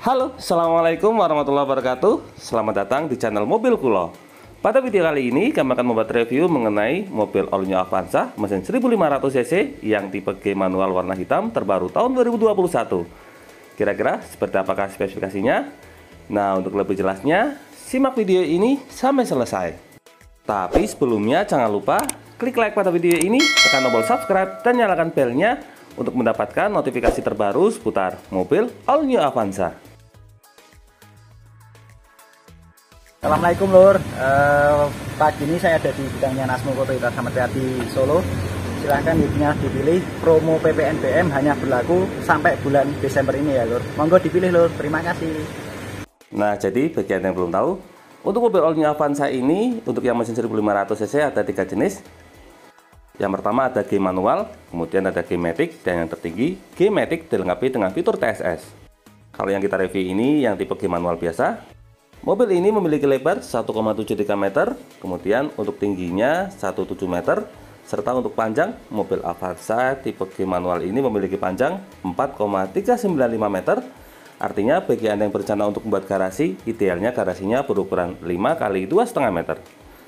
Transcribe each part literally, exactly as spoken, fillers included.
Halo, assalamualaikum warahmatullahi wabarakatuh. Selamat datang di channel Mobil Kulo. Pada video kali ini kami akan membuat review mengenai mobil all new Avanza mesin seribu lima ratus cc yang tipe G manual warna hitam terbaru tahun dua ribu dua puluh satu. Kira-kira seperti apakah spesifikasinya? Nah, untuk lebih jelasnya simak video ini sampai selesai. Tapi sebelumnya jangan lupa klik like pada video ini, tekan tombol subscribe dan nyalakan belnya untuk mendapatkan notifikasi terbaru seputar mobil all new Avanza. Assalamualaikum Lur, uh, pagi ini saya ada di bidangnya Nasmo Toyota Selamat Riyadi Solo. Silahkan unitnya dipilih, promo P P N B M hanya berlaku sampai bulan Desember ini ya Lur. Monggo dipilih Lur, terima kasih. Nah, jadi bagi yang belum tahu, untuk mobil all new Avanza ini, untuk yang mesin seribu lima ratus cc ada tiga jenis. Yang pertama ada G manual, kemudian ada G matic, dan yang tertinggi G matic dilengkapi dengan fitur T S S. Kalau yang kita review ini yang tipe G manual biasa. Mobil ini memiliki lebar satu koma tujuh tiga meter, kemudian untuk tingginya satu koma tujuh meter, serta untuk panjang mobil Avanza tipe G manual ini memiliki panjang empat koma tiga sembilan lima meter. Artinya bagi Anda yang berencana untuk membuat garasi, idealnya garasinya berukuran lima kali dua koma lima meter.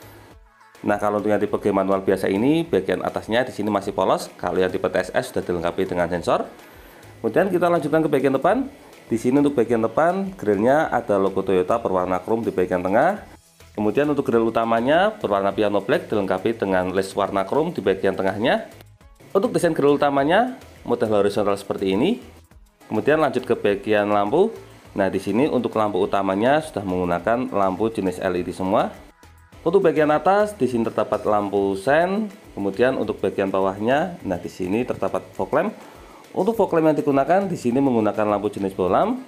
Nah, kalau untuk yang tipe G manual biasa ini, bagian atasnya di sini masih polos. Kalau yang tipe T S S sudah dilengkapi dengan sensor. Kemudian kita lanjutkan ke bagian depan. Di sini untuk bagian depan, grillnya ada logo Toyota berwarna chrome di bagian tengah. Kemudian untuk grill utamanya berwarna piano black dilengkapi dengan lace warna chrome di bagian tengahnya. Untuk desain grill utamanya model horizontal seperti ini. Kemudian lanjut ke bagian lampu. Nah, di sini untuk lampu utamanya sudah menggunakan lampu jenis L E D semua. Untuk bagian atas di sini terdapat lampu sen. Kemudian untuk bagian bawahnya, nah di sini terdapat fog lamp. Untuk fog lamp yang digunakan di sini menggunakan lampu jenis bolam.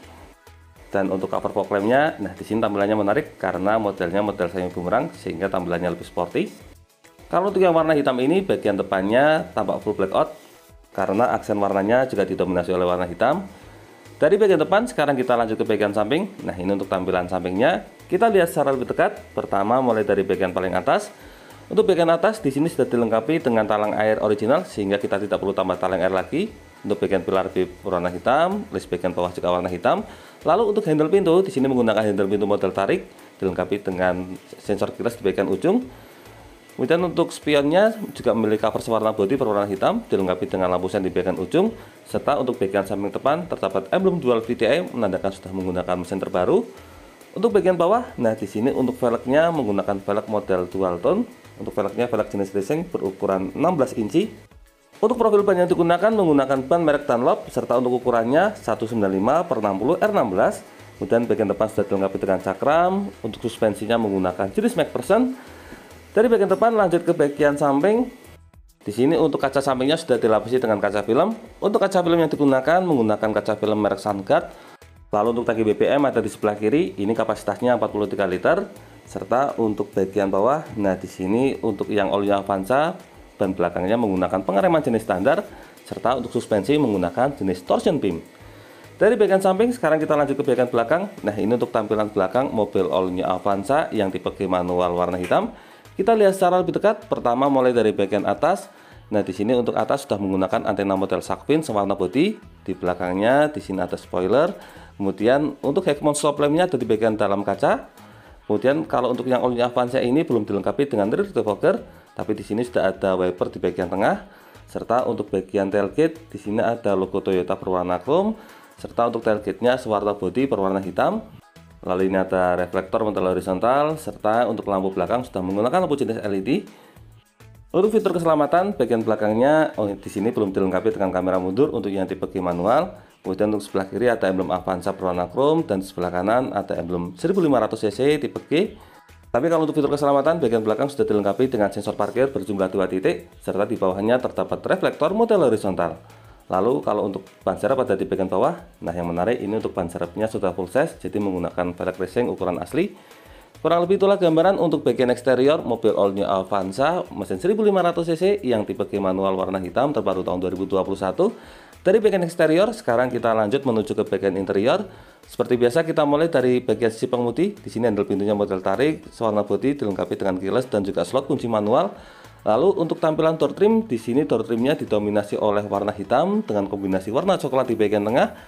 Dan untuk cover fog lampnya, nah di sini tampilannya menarik karena modelnya model semi bumerang sehingga tampilannya lebih sporty. Kalau untuk yang warna hitam ini, bagian depannya tampak full black out karena aksen warnanya juga didominasi oleh warna hitam. Dari bagian depan sekarang kita lanjut ke bagian samping. Nah, ini untuk tampilan sampingnya. Kita lihat secara lebih dekat. Pertama mulai dari bagian paling atas. Untuk bagian atas di sini sudah dilengkapi dengan talang air original sehingga kita tidak perlu tambah talang air lagi. Untuk bagian pilar bib warna hitam, list bagian bawah juga warna hitam. Lalu untuk handle pintu di sini menggunakan handle pintu model tarik dilengkapi dengan sensor keyless di bagian ujung. Kemudian untuk spionnya juga memiliki cover warna bodi berwarna hitam dilengkapi dengan lampu sen di bagian ujung, serta untuk bagian samping depan terdapat emblem dual V D I menandakan sudah menggunakan mesin terbaru. Untuk bagian bawah, nah di sini untuk velgnya menggunakan velg model dual tone. Untuk velgnya velg jenis racing berukuran enam belas inci. Untuk profil ban yang digunakan menggunakan ban merek Dunlop serta untuk ukurannya seratus sembilan puluh lima per enam puluh R enam belas. Kemudian bagian depan sudah dilengkapi dengan cakram. Untuk suspensinya menggunakan jenis MacPherson. Dari bagian depan lanjut ke bagian samping. Di sini untuk kaca sampingnya sudah dilapisi dengan kaca film. Untuk kaca film yang digunakan menggunakan kaca film merek Sunguard. Lalu untuk tangki B B M ada di sebelah kiri. Ini kapasitasnya empat puluh tiga liter. Serta untuk bagian bawah, nah di sini untuk yang all new Avanza ban belakangnya menggunakan pengereman jenis standar. Serta untuk suspensi menggunakan jenis torsion beam. Dari bagian samping sekarang kita lanjut ke bagian belakang. Nah, ini untuk tampilan belakang mobil all new Avanza yang tipe G manual warna hitam. Kita lihat secara lebih dekat. Pertama mulai dari bagian atas. Nah, di sini untuk atas sudah menggunakan antena model shark fin sewarna bodi. Di belakangnya di sini ada spoiler. Kemudian untuk head mount stop lampnya ada di bagian dalam kaca. Kemudian kalau untuk yang all new Avanza ini belum dilengkapi dengan rear defogger, tapi di sini sudah ada wiper di bagian tengah. Serta untuk bagian tailgate di sini ada logo Toyota berwarna chrome. Serta untuk tailgate-nya sewarna bodi berwarna hitam. Lalu ini ada reflektor model horizontal, serta untuk lampu belakang sudah menggunakan lampu jenis L E D. Untuk fitur keselamatan bagian belakangnya, oh di sini belum dilengkapi dengan kamera mundur untuk yang tipe G manual. Kemudian untuk sebelah kiri ada emblem Avanza berwarna chrome dan sebelah kanan ada emblem seribu lima ratus cc tipe G. Tapi kalau untuk fitur keselamatan bagian belakang sudah dilengkapi dengan sensor parkir berjumlah dua titik, serta di bawahnya terdapat reflektor model horizontal. Lalu kalau untuk ban serep ada di bagian bawah. Nah, yang menarik ini untuk ban serepnya sudah full size, jadi menggunakan velg racing ukuran asli. Kurang lebih itulah gambaran untuk bagian eksterior mobil all new Avanza mesin seribu lima ratus cc yang tipe G manual warna hitam terbaru tahun dua ribu dua puluh satu. Dari bagian eksterior sekarang kita lanjut menuju ke bagian interior. Seperti biasa kita mulai dari bagian sisi pengemudi. Di sini handle pintunya model tarik, sewarna bodi dilengkapi dengan keyless dan juga slot kunci manual. Lalu untuk tampilan door trim, di sini door trimnya didominasi oleh warna hitam dengan kombinasi warna coklat di bagian tengah.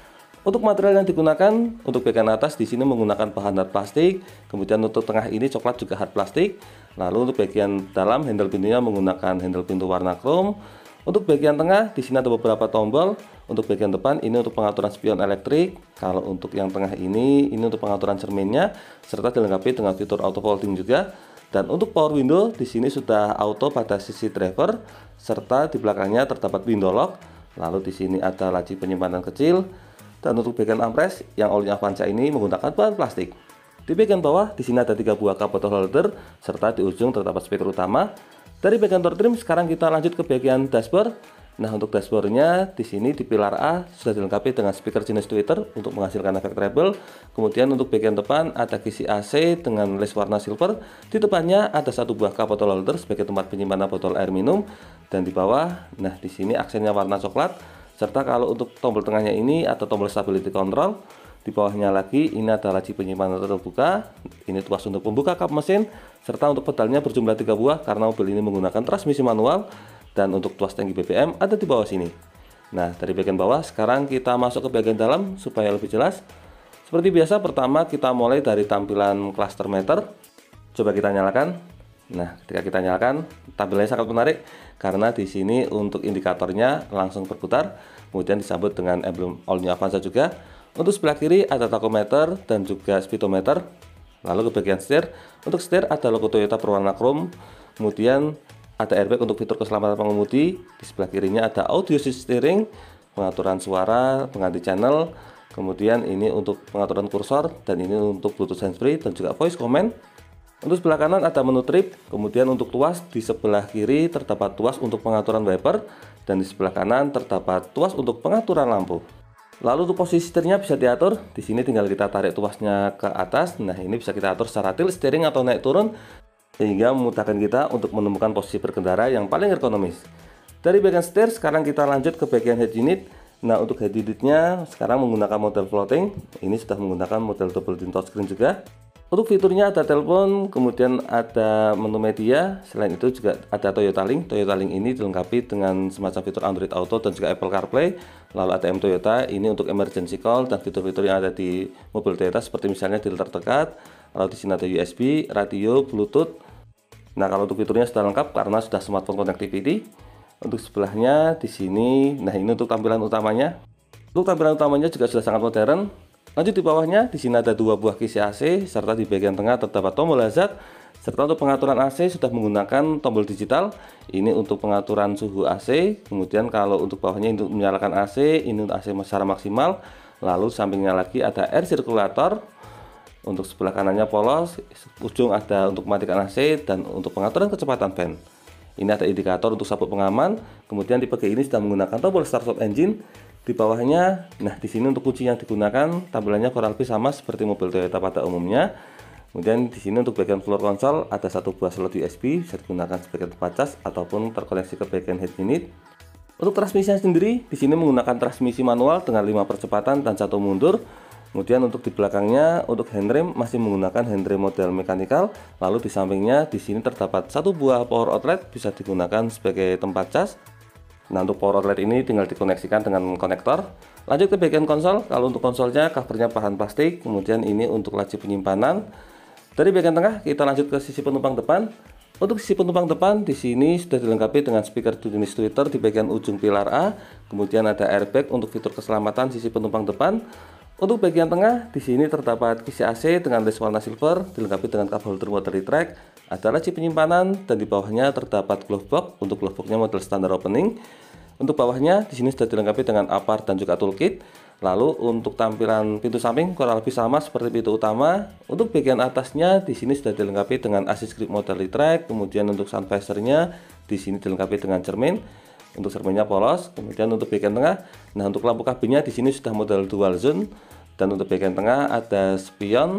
Untuk material yang digunakan, untuk bagian atas di sini menggunakan bahan hard plastik, kemudian untuk tengah ini coklat juga hard plastik. Lalu untuk bagian dalam handle pintunya menggunakan handle pintu warna chrome. Untuk bagian tengah di sini ada beberapa tombol. Untuk bagian depan ini untuk pengaturan spion elektrik. Kalau untuk yang tengah ini ini untuk pengaturan cerminnya serta dilengkapi dengan fitur auto folding juga. Dan untuk power window di sini sudah auto pada sisi driver serta di belakangnya terdapat window lock. Lalu di sini ada laci penyimpanan kecil. Dan untuk bagian armrest yang all-in Avanza ini menggunakan bahan plastik. Di bagian bawah di sini ada tiga buah cup bottle holder serta di ujung terdapat speaker utama. Dari bagian door trim sekarang kita lanjut ke bagian dashboard. Nah, untuk dashboardnya di sini di pilar A sudah dilengkapi dengan speaker jenis tweeter untuk menghasilkan efek treble. Kemudian untuk bagian depan ada kisi A C dengan les warna silver. Di depannya ada satu buah cup bottle holder sebagai tempat penyimpanan botol air minum. Dan di bawah, nah di sini aksennya warna coklat. Serta kalau untuk tombol tengahnya ini ada tombol stability control. Di bawahnya lagi ini ada laci penyimpanan terbuka. Ini tuas untuk pembuka kap mesin. Serta untuk pedalnya berjumlah tiga buah karena mobil ini menggunakan transmisi manual. Dan untuk tuas tangki B B M ada di bawah sini. Nah, dari bagian bawah sekarang kita masuk ke bagian dalam supaya lebih jelas. Seperti biasa, pertama kita mulai dari tampilan cluster meter. Coba kita nyalakan. Nah, ketika kita nyalakan, tampilannya sangat menarik karena di sini untuk indikatornya langsung berputar, kemudian disambut dengan emblem all new Avanza juga. Untuk sebelah kiri ada tachometer dan juga speedometer. Lalu ke bagian setir, untuk setir ada logo Toyota berwarna chrome, kemudian ada airbag untuk fitur keselamatan pengemudi. Di sebelah kirinya ada audio steering, pengaturan suara, pengganti channel, kemudian ini untuk pengaturan kursor, dan ini untuk Bluetooth handsfree dan juga voice command. Untuk sebelah kanan ada menu trip, kemudian untuk tuas di sebelah kiri terdapat tuas untuk pengaturan wiper, dan di sebelah kanan terdapat tuas untuk pengaturan lampu. Lalu untuk posisi setirnya bisa diatur, di sini tinggal kita tarik tuasnya ke atas. Nah, ini bisa kita atur secara tilt steering atau naik turun, sehingga memudahkan kita untuk menemukan posisi berkendara yang paling ergonomis. Dari bagian setir sekarang kita lanjut ke bagian head unit. Nah, untuk head unitnya sekarang menggunakan model floating, ini sudah menggunakan model double tint touchscreen juga. Untuk fiturnya ada telepon, kemudian ada menu media. Selain itu juga ada Toyota Link. Toyota Link ini dilengkapi dengan semacam fitur Android Auto dan juga Apple CarPlay. Lalu A T M Toyota ini untuk emergency call dan fitur-fitur yang ada di mobil Toyota seperti misalnya dealer terdekat. Lalu di sini ada U S B, radio, Bluetooth. Nah, kalau untuk fiturnya sudah lengkap karena sudah smartphone connectivity. Untuk sebelahnya di sini, nah ini untuk tampilan utamanya. Untuk tampilan utamanya juga sudah sangat modern. Lanjut di bawahnya, di sini ada dua buah kisi A C, serta di bagian tengah terdapat tombol hazard, serta untuk pengaturan A C sudah menggunakan tombol digital. Ini untuk pengaturan suhu A C, kemudian kalau untuk bawahnya untuk menyalakan A C, ini untuk A C secara maksimal. Lalu sampingnya lagi ada air circulator, untuk sebelah kanannya polos, ujung ada untuk mematikan A C, dan untuk pengaturan kecepatan fan. Ini ada indikator untuk sabuk pengaman, kemudian tipe G ini sudah menggunakan tombol start stop engine. Di bawahnya, nah di sini untuk kunci yang digunakan tampilannya kurang lebih sama seperti mobil Toyota pada umumnya. Kemudian di sini untuk bagian floor console ada satu buah slot U S B bisa digunakan sebagai tempat cas ataupun terkoneksi ke bagian head unit. Untuk transmisinya sendiri di sini menggunakan transmisi manual dengan lima percepatan dan satu mundur. Kemudian untuk di belakangnya untuk handrem masih menggunakan handrem model mechanical. Lalu di sampingnya di sini terdapat satu buah power outlet bisa digunakan sebagai tempat cas. Nah, untuk power outlet ini tinggal dikoneksikan dengan konektor. Lanjut ke bagian konsol. Kalau untuk konsolnya covernya bahan plastik, kemudian ini untuk laci penyimpanan. Dari bagian tengah kita lanjut ke sisi penumpang depan. Untuk sisi penumpang depan di sini sudah dilengkapi dengan speaker jenis tweeter di bagian ujung pilar A. Kemudian ada airbag untuk fitur keselamatan sisi penumpang depan. Untuk bagian tengah di sini terdapat kisi A C dengan les warna silver, dilengkapi dengan cup holder water retract, ada laci penyimpanan, dan di bawahnya terdapat glove box. Untuk glove boxnya model standar opening. Untuk bawahnya di sini sudah dilengkapi dengan apart dan juga toolkit. Lalu untuk tampilan pintu samping kurang lebih sama seperti pintu utama. Untuk bagian atasnya di sini sudah dilengkapi dengan assist grip model retract, kemudian untuk sun visor-nya di sini dilengkapi dengan cermin. Untuk cerminnya polos, kemudian untuk bagian tengah, nah untuk lampu kabinnya di sini sudah model dual zone, dan untuk bagian tengah ada spion,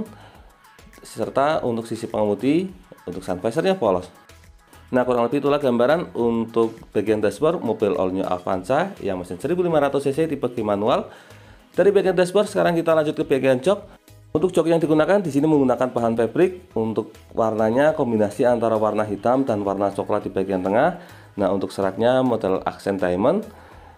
serta untuk sisi pengemudi untuk sun visor-nya polos. Nah, kurang lebih itulah gambaran untuk bagian dashboard mobil all new Avanza yang mesin seribu lima ratus cc tipe G manual. Dari bagian dashboard sekarang kita lanjut ke bagian jok. Untuk jok yang digunakan di sini menggunakan bahan fabric. Untuk warnanya kombinasi antara warna hitam dan warna coklat di bagian tengah. Nah, untuk seratnya model accent diamond.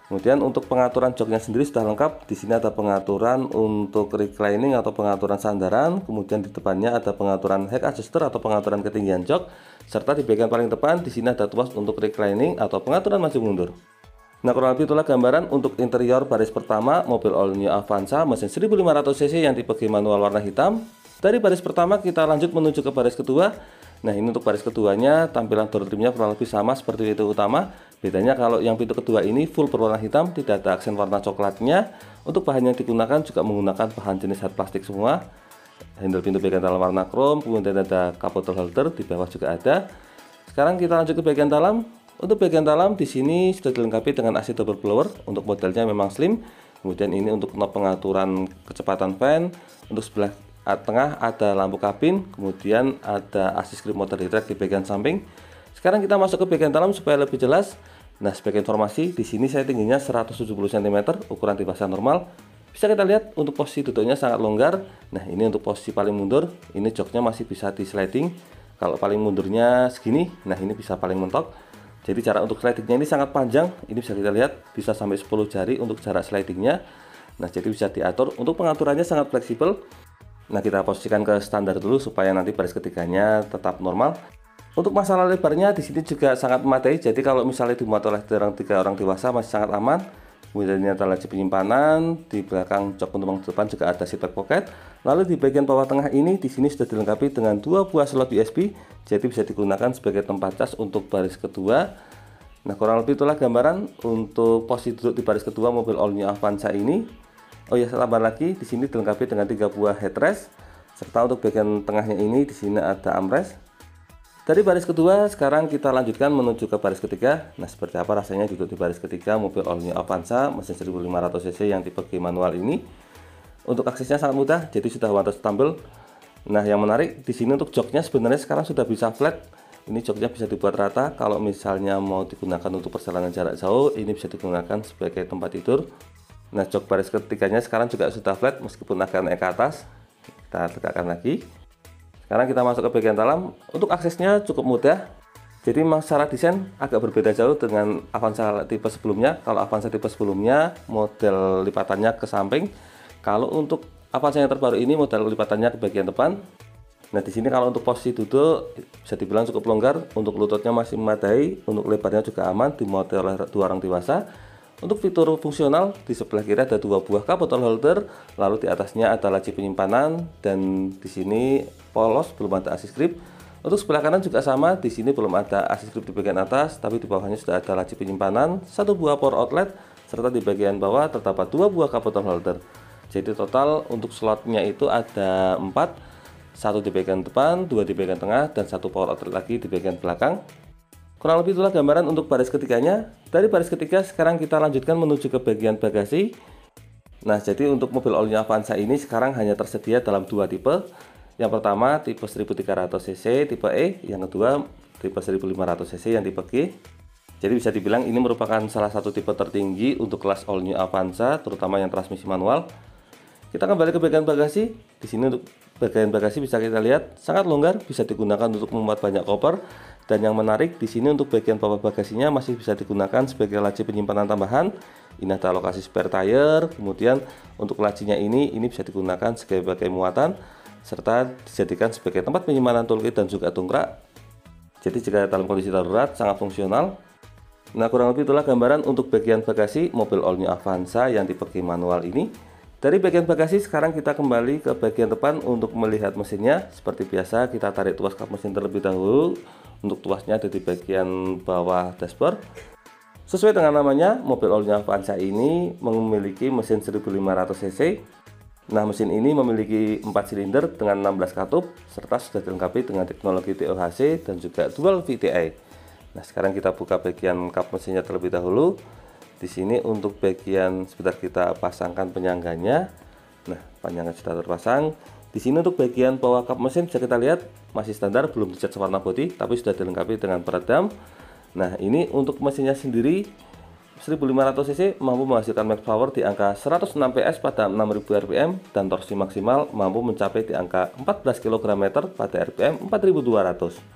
Kemudian untuk pengaturan joknya sendiri sudah lengkap. Di sini ada pengaturan untuk reclining atau pengaturan sandaran. Kemudian di depannya ada pengaturan head adjuster atau pengaturan ketinggian jok. Serta di bagian paling depan di sini ada tuas untuk reclining atau pengaturan maju mundur. Nah, kurang lebih itulah gambaran untuk interior baris pertama mobil all new Avanza mesin seribu lima ratus cc yang tipe G manual warna hitam. Dari baris pertama kita lanjut menuju ke baris kedua. Nah, ini untuk baris keduanya tampilan door trimnya kurang lebih sama seperti pintu utama. Bedanya kalau yang pintu kedua ini full berwarna hitam, tidak ada aksen warna coklatnya. Untuk bahan yang digunakan juga menggunakan bahan jenis hard plastik semua. Handle pintu bagian dalam warna chrome, kemudian ada cup bottle holder di bawah juga ada. Sekarang kita lanjut ke bagian dalam. Untuk bagian dalam di sini sudah dilengkapi dengan A C double blower. Untuk modelnya memang slim. Kemudian ini untuk knob pengaturan kecepatan fan. Untuk sebelah tengah ada lampu kabin, kemudian ada assist grip motor retract di bagian samping. Sekarang kita masuk ke bagian dalam supaya lebih jelas. Nah, sebagai informasi, di sini saya tingginya seratus tujuh puluh sentimeter, ukuran dewasa normal. Bisa kita lihat untuk posisi duduknya sangat longgar. Nah, ini untuk posisi paling mundur, ini joknya masih bisa di sliding. Kalau paling mundurnya segini, nah ini bisa paling mentok. Jadi jarak untuk slidingnya ini sangat panjang. Ini bisa kita lihat, bisa sampai sepuluh jari untuk jarak slidingnya. Nah, jadi bisa diatur. Untuk pengaturannya sangat fleksibel. Nah, kita posisikan ke standar dulu supaya nanti baris ketiganya tetap normal. Untuk masalah lebarnya di sini juga sangat memadai. Jadi kalau misalnya dimuat oleh orang tiga orang dewasa masih sangat aman. Kemudian ini ada laci penyimpanan, di belakang jok penumpang depan juga ada seat back pocket. Lalu di bagian bawah tengah ini di sini sudah dilengkapi dengan dua buah slot U S B. Jadi bisa digunakan sebagai tempat cas untuk baris kedua. Nah, kurang lebih itulah gambaran untuk posisi duduk di baris kedua mobil all new Avanza ini. Oh ya, tambah lagi di sini dilengkapi dengan tiga buah headrest, serta untuk bagian tengahnya ini di sini ada armrest. Dari baris kedua sekarang kita lanjutkan menuju ke baris ketiga. Nah, seperti apa rasanya duduk di baris ketiga mobil all new Avanza mesin seribu lima ratus cc yang tipe G manual ini. Untuk aksesnya sangat mudah, jadi sudah one touch tumble. Nah, yang menarik di sini untuk joknya sebenarnya sekarang sudah bisa flat. Ini joknya bisa dibuat rata. Kalau misalnya mau digunakan untuk perjalanan jarak jauh, ini bisa digunakan sebagai tempat tidur. Nah, jok baris ketiganya sekarang juga sudah flat meskipun agak naik ke atas. Kita tegakkan lagi. Sekarang kita masuk ke bagian dalam. Untuk aksesnya cukup mudah. Jadi memang secara desain agak berbeda jauh dengan Avanza tipe sebelumnya. Kalau Avanza tipe sebelumnya model lipatannya ke samping. Kalau untuk Avanza yang terbaru ini model lipatannya ke bagian depan. Nah, di sini kalau untuk posisi duduk bisa dibilang cukup longgar. Untuk lututnya masih memadai. Untuk lebarnya juga aman, dimuat oleh dua orang dewasa. Untuk fitur fungsional di sebelah kiri ada dua buah cup bottle holder, lalu di atasnya ada laci penyimpanan dan di sini polos, belum ada assist grip. Untuk sebelah kanan juga sama, di sini belum ada assist grip di bagian atas, tapi di bawahnya sudah ada laci penyimpanan, satu buah power outlet, serta di bagian bawah terdapat dua buah cup bottle holder. Jadi total untuk slotnya itu ada empat, satu di bagian depan, dua di bagian tengah, dan satu power outlet lagi di bagian belakang. Kurang lebih itulah gambaran untuk baris ketiganya. Dari baris ketiga sekarang kita lanjutkan menuju ke bagian bagasi. Nah, jadi untuk mobil all new Avanza ini sekarang hanya tersedia dalam dua tipe. Yang pertama tipe seribu tiga ratus cc tipe E, yang kedua tipe seribu lima ratus cc yang tipe G. Jadi bisa dibilang ini merupakan salah satu tipe tertinggi untuk kelas all new Avanza, terutama yang transmisi manual. Kita kembali ke bagian bagasi. Di sini untuk bagian bagasi bisa kita lihat sangat longgar, bisa digunakan untuk memuat banyak koper. Dan yang menarik di sini untuk bagian bawah bagasinya masih bisa digunakan sebagai laci penyimpanan tambahan. Ini ada lokasi spare tire. Kemudian untuk lacinya ini ini bisa digunakan sebagai muatan serta dijadikan sebagai tempat penyimpanan toolkit dan juga dongkrak. Jadi jika dalam kondisi darurat sangat fungsional. Nah, kurang lebih itulah gambaran untuk bagian bagasi mobil all new Avanza yang tipe G manual ini. Dari bagian bagasi sekarang kita kembali ke bagian depan untuk melihat mesinnya. Seperti biasa kita tarik tuas kap mesin terlebih dahulu. Untuk tuasnya ada di bagian bawah dashboard. Sesuai dengan namanya, mobil all new Avanza ini memiliki mesin seribu lima ratus cc. Nah, mesin ini memiliki empat silinder dengan enam belas katup serta sudah dilengkapi dengan teknologi T O H C dan juga dual V T I. Nah, sekarang kita buka bagian kap mesinnya terlebih dahulu. Di sini untuk bagian sebentar kita pasangkan penyangganya. Nah, penyangga sudah terpasang. Di sini untuk bagian bawah kap mesin bisa kita lihat masih standar, belum dicat warna bodi, tapi sudah dilengkapi dengan peredam. Nah, ini untuk mesinnya sendiri seribu lima ratus cc mampu menghasilkan max power di angka seratus enam P S pada enam ribu R P M dan torsi maksimal mampu mencapai di angka empat belas kilogram meter pada R P M empat ribu dua ratus.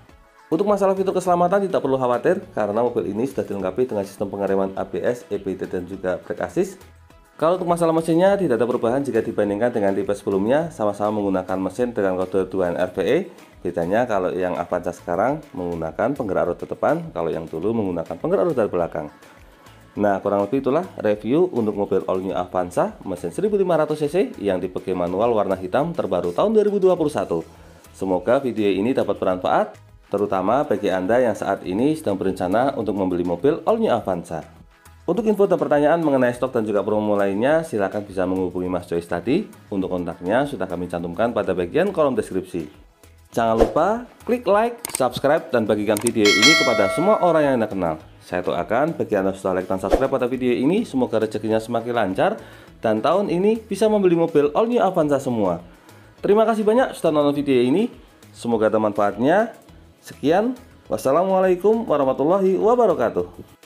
Untuk masalah fitur keselamatan tidak perlu khawatir karena mobil ini sudah dilengkapi dengan sistem pengereman A B S, E B D dan juga brake assist. Kalau untuk masalah mesinnya tidak ada perubahan jika dibandingkan dengan tipe sebelumnya, sama-sama menggunakan mesin dengan kode dua N R V E. Bedanya kalau yang Avanza sekarang menggunakan penggerak roda depan, kalau yang dulu menggunakan penggerak roda belakang. Nah, kurang lebih itulah review untuk mobil all new Avanza mesin seribu lima ratus cc yang tipe G manual warna hitam terbaru tahun dua ribu dua puluh satu. Semoga video ini dapat bermanfaat, terutama bagi Anda yang saat ini sedang berencana untuk membeli mobil all new Avanza. Untuk info dan pertanyaan mengenai stok dan juga promo lainnya, silahkan bisa menghubungi Mas Joyce tadi. Untuk kontaknya sudah kami cantumkan pada bagian kolom deskripsi. Jangan lupa klik like, subscribe, dan bagikan video ini kepada semua orang yang Anda kenal. Saya doakan bagi Anda sudah like dan subscribe pada video ini, semoga rezekinya semakin lancar dan tahun ini bisa membeli mobil all new Avanza semua. Terima kasih banyak sudah nonton video ini. Semoga ada manfaatnya. Sekian, wassalamualaikum warahmatullahi wabarakatuh.